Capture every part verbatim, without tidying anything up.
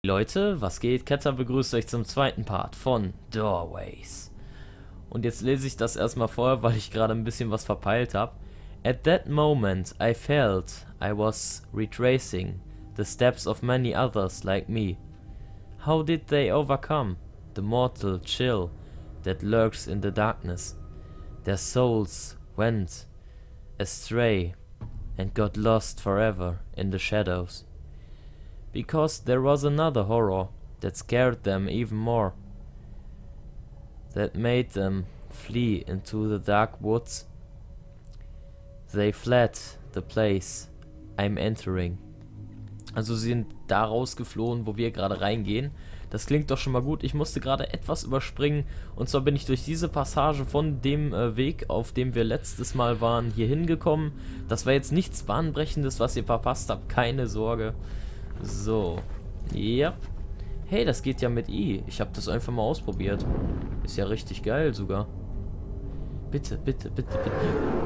Leute, was geht? Ketter begrüßt euch zum zweiten Part von Doorways. Und jetzt lese ich das erstmal vor, weil ich gerade ein bisschen was verpeilt habe. At that moment I felt I was retracing the steps of many others like me. How did they overcome the mortal chill that lurks in the darkness? Their souls went astray and got lost forever in the shadows. Because there was another horror that scared them even more, that made them flee into the dark woods. They fled the place I'm entering. Also sie sind da rausgeflohen, wo wir gerade reingehen. Das klingt doch schon mal gut. Ich musste gerade etwas überspringen. Und zwar bin ich durch diese Passage von dem äh, Weg, auf dem wir letztes Mal waren, hier hingekommen. Das war jetzt nichts Bahnbrechendes, was ihr verpasst habt. Keine Sorge. So. Yep. Hey, das geht ja mit I. Ich habe das einfach mal ausprobiert. Ist ja richtig geil sogar. Bitte, bitte, bitte, bitte.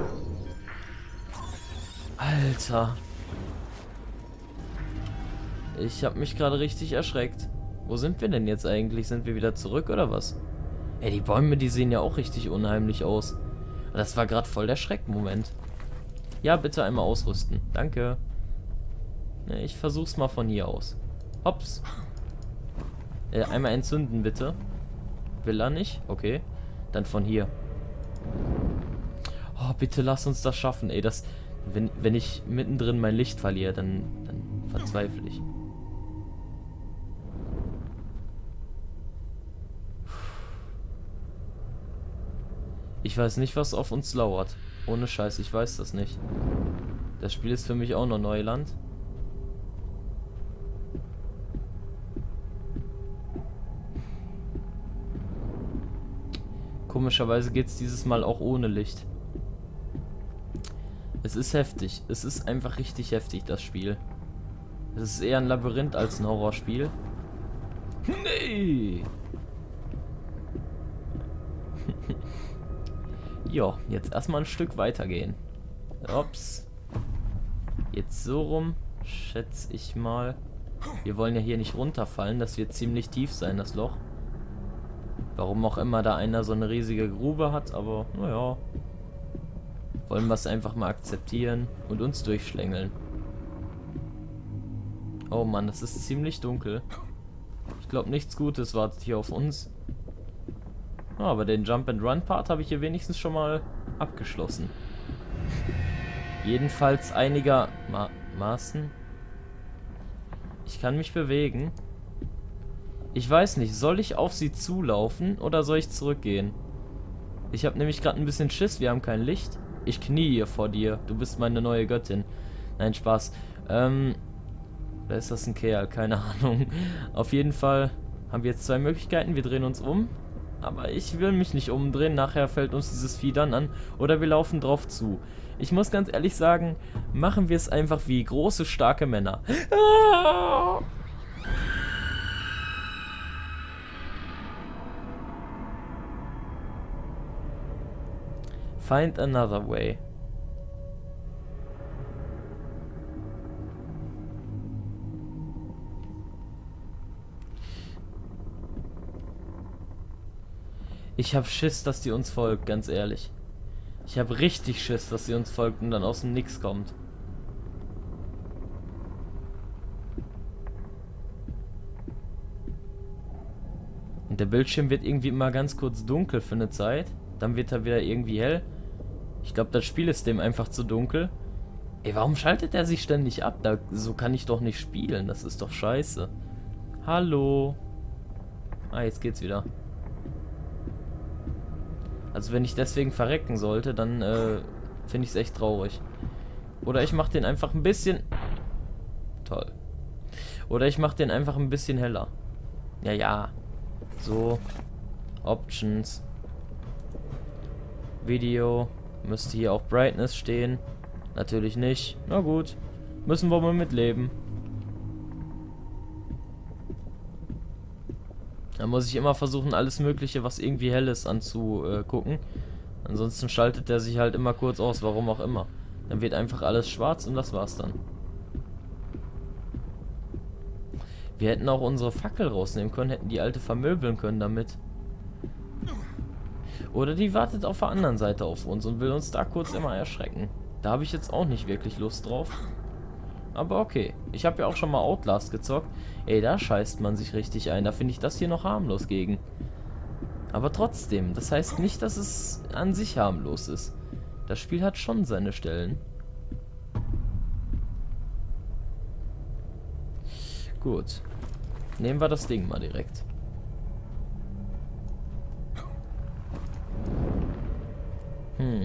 Alter. Ich habe mich gerade richtig erschreckt. Wo sind wir denn jetzt eigentlich? Sind wir wieder zurück oder was? Ey, die Bäume, die sehen ja auch richtig unheimlich aus. Das war gerade voll der Schreckmoment. Ja, bitte einmal ausrüsten. Danke. Ich versuch's mal von hier aus. Hops. Äh, einmal entzünden, bitte. Will er nicht? Okay. Dann von hier. Oh, bitte lass uns das schaffen. Ey, das... Wenn, wenn ich mittendrin mein Licht verliere, dann, dann verzweifle ich. Ich weiß nicht, was auf uns lauert. Ohne Scheiß, ich weiß das nicht. Das Spiel ist für mich auch noch Neuland. Komischerweise geht es dieses Mal auch ohne Licht. Es ist heftig. Es ist einfach richtig heftig, das Spiel. Es ist eher ein Labyrinth als ein Horrorspiel. Nee! Jo, jetzt erstmal ein Stück weitergehen. Ups. Jetzt so rum, schätze ich mal. Wir wollen ja hier nicht runterfallen. Das wird ziemlich tief sein, das Loch. Warum auch immer da einer so eine riesige Grube hat, aber naja. Wollen wir es einfach mal akzeptieren und uns durchschlängeln. Oh Mann, das ist ziemlich dunkel. Ich glaube, nichts Gutes wartet hier auf uns. Oh, aber den Jump-and-Run-Part habe ich hier wenigstens schon mal abgeschlossen. Jedenfalls einigermaßen. Ich kann mich bewegen. Ich weiß nicht, soll ich auf sie zulaufen oder soll ich zurückgehen? Ich habe nämlich gerade ein bisschen Schiss, wir haben kein Licht. Ich knie hier vor dir, du bist meine neue Göttin. Nein, Spaß. Ähm, da ist das ein Kerl, keine Ahnung. Auf jeden Fall haben wir jetzt zwei Möglichkeiten, wir drehen uns um. Aber ich will mich nicht umdrehen, nachher fällt uns dieses Vieh dann an. Oder wir laufen drauf zu. Ich muss ganz ehrlich sagen, machen wir es einfach wie große, starke Männer. Ah! Find another way. Ich hab Schiss, dass die uns folgt, ganz ehrlich. Ich hab richtig Schiss, dass sie uns folgt und dann aus dem Nix kommt. Und der Bildschirm wird irgendwie immer ganz kurz dunkel für eine Zeit. Dann wird er wieder irgendwie hell. Ich glaube, das Spiel ist dem einfach zu dunkel. Ey, warum schaltet er sich ständig ab? Da, so kann ich doch nicht spielen. Das ist doch scheiße. Hallo. Ah, jetzt geht's wieder. Also wenn ich deswegen verrecken sollte, dann äh, finde ich es echt traurig. Oder ich mache den einfach ein bisschen... Toll. Oder ich mache den einfach ein bisschen heller. Ja, ja. So. Options. Video. Müsste hier auch Brightness stehen. Natürlich nicht. Na gut. Müssen wir mal mitleben. Da muss ich immer versuchen, alles Mögliche, was irgendwie hell ist, anzugucken. Ansonsten schaltet er sich halt immer kurz aus, warum auch immer. Dann wird einfach alles schwarz und das war's dann. Wir hätten auch unsere Fackel rausnehmen können, hätten die alte vermöbeln können damit. Oder die wartet auf der anderen Seite auf uns und will uns da kurz immer erschrecken. Da habe ich jetzt auch nicht wirklich Lust drauf. Aber okay. Ich habe ja auch schon mal Outlast gezockt. Ey, da scheißt man sich richtig ein. Da finde ich das hier noch harmlos gegen. Aber trotzdem, das heißt nicht, dass es an sich harmlos ist. Das Spiel hat schon seine Stellen. Gut. Nehmen wir das Ding mal direkt. Hm.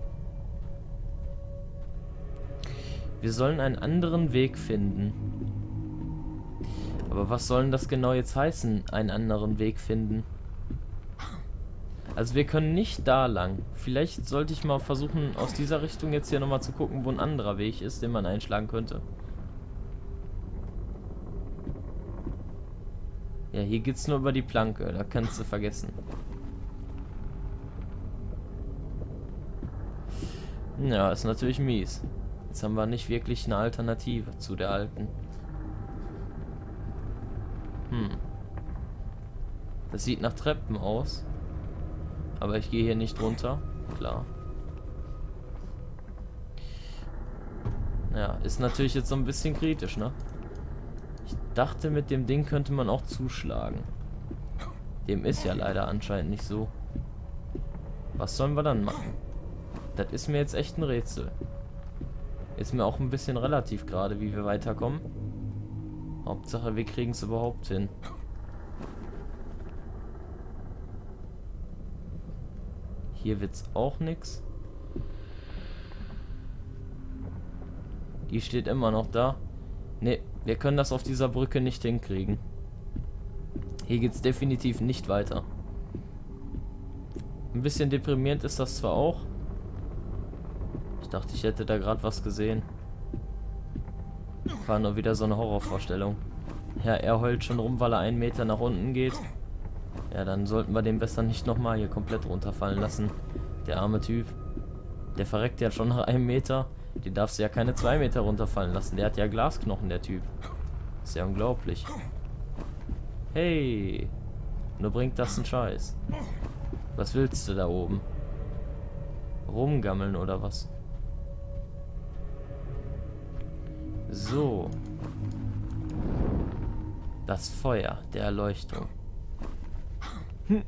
Wir sollen einen anderen Weg finden. Aber was soll denn das genau jetzt heißen, einen anderen Weg finden? Also wir können nicht da lang. Vielleicht sollte ich mal versuchen, aus dieser Richtung jetzt hier nochmal zu gucken, wo ein anderer Weg ist, den man einschlagen könnte. Ja, hier geht's nur über die Planke, da kannst du vergessen. Ja, ist natürlich mies. Jetzt haben wir nicht wirklich eine Alternative zu der alten. Hm. Das sieht nach Treppen aus. Aber ich gehe hier nicht runter. Klar. Ja, ist natürlich jetzt so ein bisschen kritisch, ne? Ich dachte, mit dem Ding könnte man auch zuschlagen. Dem ist ja leider anscheinend nicht so. Was sollen wir dann machen? Das ist mir jetzt echt ein Rätsel. Ist mir auch ein bisschen relativ gerade, wie wir weiterkommen. Hauptsache, wir kriegen es überhaupt hin. Hier wird's auch nix. Die steht immer noch da. Ne, wir können das auf dieser Brücke nicht hinkriegen. Hier geht's definitiv nicht weiter. Ein bisschen deprimierend ist das zwar auch. Ich dachte, ich hätte da gerade was gesehen. War nur wieder so eine Horrorvorstellung. Ja, er heult schon rum, weil er einen Meter nach unten geht. Ja, dann sollten wir den besser nicht nochmal hier komplett runterfallen lassen. Der arme Typ. Der verreckt ja schon nach einem Meter. Den darfst du ja keine zwei Meter runterfallen lassen. Der hat ja Glasknochen, der Typ. Ist ja unglaublich. Hey. Nur bringt das einen Scheiß. Was willst du da oben? Rumgammeln oder was? So. Das Feuer der Erleuchtung. Hm.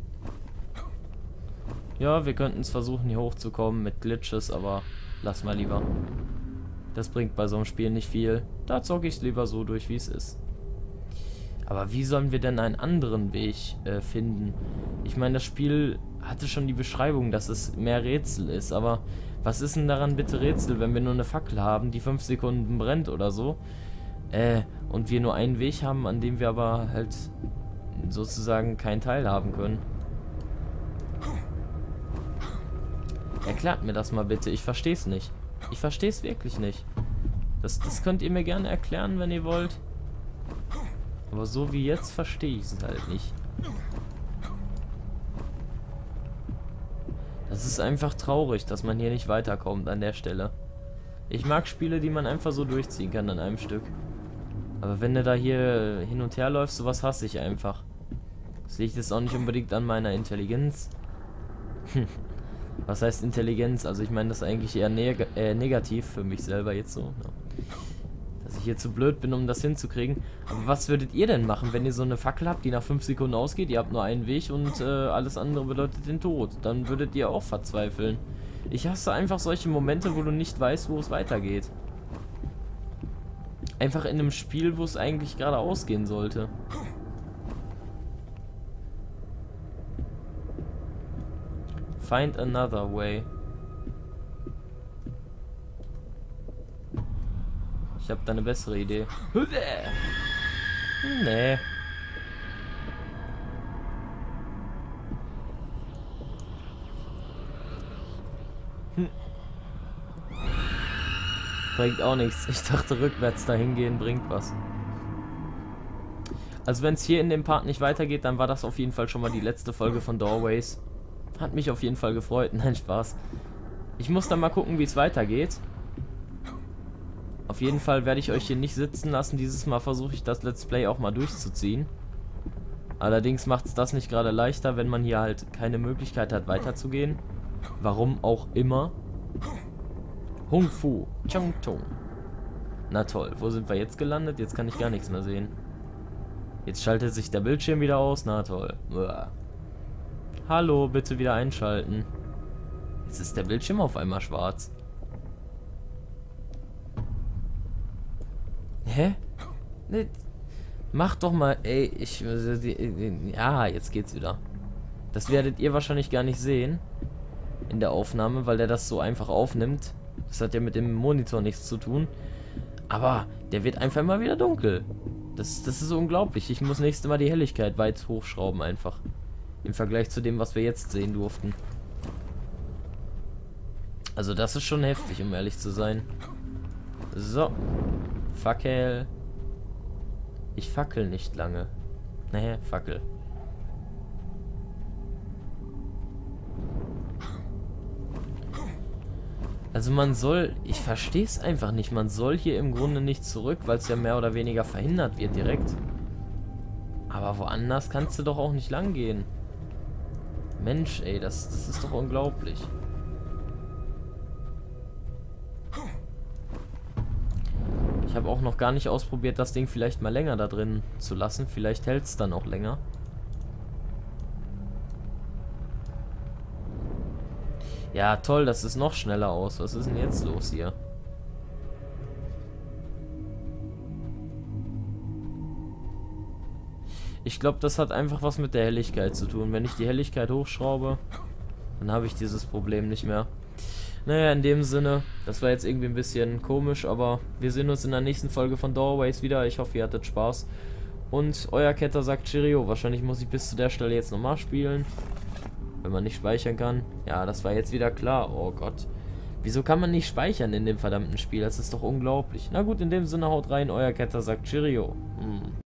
Ja, wir könnten es versuchen, hier hochzukommen mit Glitches, aber lass mal lieber. Das bringt bei so einem Spiel nicht viel. Da zocke ich es lieber so durch, wie es ist. Aber wie sollen wir denn einen anderen Weg äh, finden? Ich meine, das Spiel hatte schon die Beschreibung, dass es mehr Rätsel ist, aber was ist denn daran bitte Rätsel, wenn wir nur eine Fackel haben, die fünf Sekunden brennt oder so? Äh, und wir nur einen Weg haben, an dem wir aber halt sozusagen keinen Teil haben können. Erklärt mir das mal bitte, ich verstehe es nicht. Ich verstehe es wirklich nicht. Das, das könnt ihr mir gerne erklären, wenn ihr wollt. Aber so wie jetzt verstehe ich es halt nicht. Das ist einfach traurig, dass man hier nicht weiterkommt an der Stelle. Ich mag Spiele, die man einfach so durchziehen kann an einem Stück. Aber wenn du da hier hin und her läufst, sowas hasse ich einfach. Das liegt jetzt auch nicht unbedingt an meiner Intelligenz. Was heißt Intelligenz? Also ich meine das eigentlich eher neg äh, negativ für mich selber jetzt so. Ja. Dass ich hier zu blöd bin, um das hinzukriegen. Aber was würdet ihr denn machen, wenn ihr so eine Fackel habt, die nach fünf Sekunden ausgeht? Ihr habt nur einen Weg und äh, alles andere bedeutet den Tod. Dann würdet ihr auch verzweifeln. Ich hasse einfach solche Momente, wo du nicht weißt, wo es weitergeht. Einfach in einem Spiel, wo es eigentlich gerade ausgehen sollte. Find another way. Ich habe da eine bessere Idee. Nee. Hm. Bringt auch nichts. Ich dachte, rückwärts dahin gehen bringt was. Also wenn es hier in dem Part nicht weitergeht, dann war das auf jeden Fall schon mal die letzte Folge von Doorways. Hat mich auf jeden Fall gefreut. Nein, Spaß. Ich muss dann mal gucken, wie es weitergeht. Auf jeden Fall werde ich euch hier nicht sitzen lassen. Dieses Mal versuche ich das Let's Play auch mal durchzuziehen. Allerdings macht es das nicht gerade leichter, wenn man hier halt keine Möglichkeit hat weiterzugehen. Warum auch immer. Hung Fu. Chong Tung. Na toll, wo sind wir jetzt gelandet? Jetzt kann ich gar nichts mehr sehen. Jetzt schaltet sich der Bildschirm wieder aus. Na toll. Uah. Hallo, bitte wieder einschalten. Jetzt ist der Bildschirm auf einmal schwarz. Hä? Ne, mach doch mal, ey, ich, ja, jetzt geht's wieder. Das werdet ihr wahrscheinlich gar nicht sehen in der Aufnahme, weil der das so einfach aufnimmt. Das hat ja mit dem Monitor nichts zu tun. Aber der wird einfach mal wieder dunkel. Das, das ist unglaublich. Ich muss nächstes Mal die Helligkeit weit hochschrauben einfach. Im Vergleich zu dem, was wir jetzt sehen durften. Also das ist schon heftig, um ehrlich zu sein. So. Fackel. Ich fackel nicht lange. Naja, Fackel. Also man soll, ich verstehe es einfach nicht, man soll hier im Grunde nicht zurück, weil es ja mehr oder weniger verhindert wird direkt. Aber woanders kannst du doch auch nicht lang gehen. Mensch, ey, das, das ist doch unglaublich. Ich habe auch noch gar nicht ausprobiert, das Ding vielleicht mal länger da drin zu lassen. Vielleicht hält es dann auch länger. Ja, toll, das ist noch schneller aus. Was ist denn jetzt los hier? Ich glaube, das hat einfach was mit der Helligkeit zu tun. Wenn ich die Helligkeit hochschraube, dann habe ich dieses Problem nicht mehr. Naja, in dem Sinne, das war jetzt irgendwie ein bisschen komisch, aber wir sehen uns in der nächsten Folge von Doorways wieder. Ich hoffe, ihr hattet Spaß. Und euer Ketter sagt Cheerio. Wahrscheinlich muss ich bis zu der Stelle jetzt nochmal spielen. Wenn man nicht speichern kann. Ja, das war jetzt wieder klar. Oh Gott. Wieso kann man nicht speichern in dem verdammten Spiel? Das ist doch unglaublich. Na gut, in dem Sinne haut rein. Euer Ketter sagt Cheerio. Hm.